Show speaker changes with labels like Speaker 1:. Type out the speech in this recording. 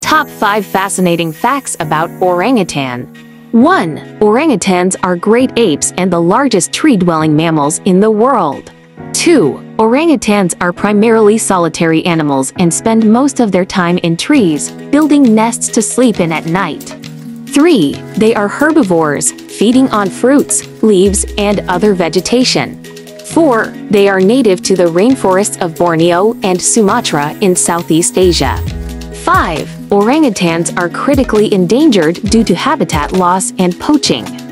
Speaker 1: Top 5 fascinating facts about orangutan. 1. Orangutans are great apes and the largest tree-dwelling mammals in the world. 2. Orangutans are primarily solitary animals and spend most of their time in trees, building nests to sleep in at night. 3. They are herbivores, feeding on fruits, leaves, and other vegetation. 4. They are native to the rainforests of Borneo and Sumatra in Southeast Asia. 5. Orangutans are critically endangered due to habitat loss and poaching.